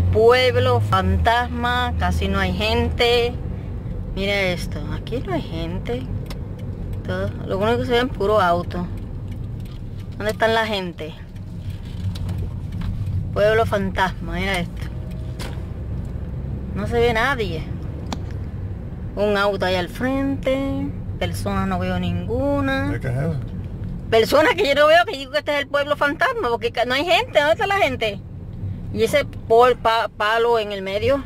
pueblo fantasma, casi no hay gente. Mira esto, aquí no hay gente. Todo, lo único que se ve es puro auto. ¿Dónde están la gente? Pueblo fantasma, mira esto. No se ve nadie. Un auto ahí al frente. Personas no veo ninguna. ¿Qué es eso? Personas que yo no veo, que digo que este es el pueblo fantasma, porque no hay gente. ¿Dónde está la gente? Y ese palo en el medio.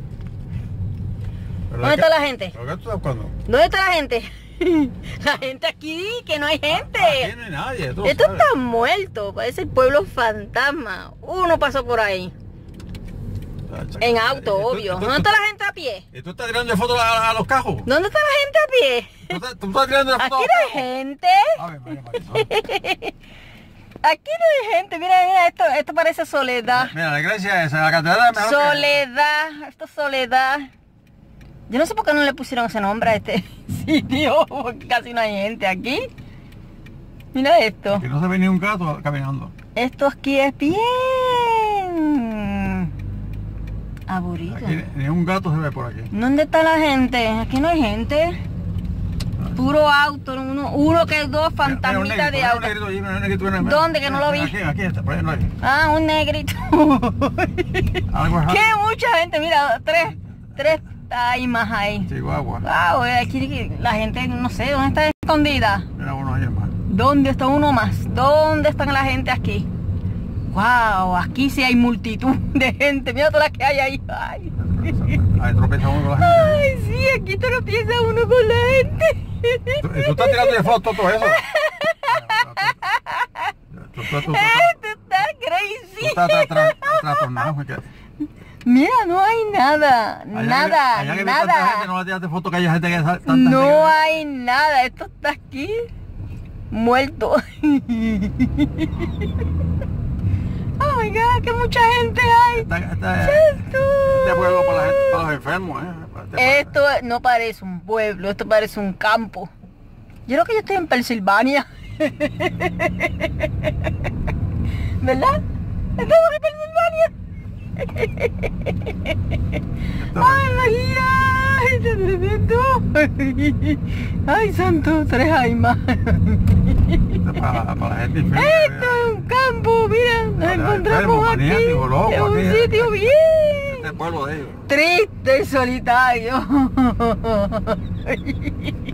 ¿Dónde está la gente? ¿Pero qué tú estás buscando? ¿Dónde está la gente? La gente aquí, que no hay gente. Aquí no hay nadie. Esto sabes. está muerto, parece el pueblo fantasma. Uno pasó por ahí. En auto, obvio. ¿Dónde está la gente a pie? ¿Y tú estás tirando fotos a los cajos? ¿Dónde está la gente a pie? ¿Tú estás tirando fotos Aquí a los no hay cajos? gente. A ver, María Marisol. Aquí no hay gente. Mira, mira, esto parece Soledad. Mira, la iglesia esa, la catedral es mejor que- Soledad, esto es Soledad. Yo no sé por qué no le pusieron ese nombre a este sitio, porque casi no hay gente aquí. Mira esto. Que no se ve ni un gato caminando. Esto aquí es bien aburrido. Aquí ni un gato se ve por aquí. ¿Dónde está la gente? Aquí no hay gente. Puro auto, uno que dos fantasmitas de auto. ¿Dónde? Que no lo vi. Aquí está, por ahí no hay. Ah, un negrito. Algo es ¡Qué mucha gente! Mira, tres hay más ahí. Chihuahua. Wow, aquí la gente, no sé, ¿dónde está escondida? Mira uno ahí más. ¿Dónde está uno más? ¿Dónde están la gente aquí? Wow, aquí sí hay multitud de gente. Mira todas las que hay ahí. Ay, Ahí tropieza uno con la gente. ay sí, aquí tropieza uno con la gente. ¿Tú estás tirando de foto todo eso? Tú Esto está crazy. estás trastornado. Mira, no hay nada, nada, Allá que vi tanta gente, no nada. le tiraste foto que hay gente que tanta No gente. hay nada, esto está aquí muerto. Oh my God, que mucha gente hay. Este pueblo para la gente, para los enfermos, Esto no parece un pueblo, esto parece un campo. Yo creo que yo estoy en Pensilvania. ¿Verdad? Estamos en Pensilvania. Ay, María, está tremendo. Ay, santo, tres hay más. Para la gente enferma. Esto es un campo, mira, nos Para encontramos enfermos, aquí. maniáticos, locos, Es un aquí. sitio bien Este pueblo de ellos. triste y solitario.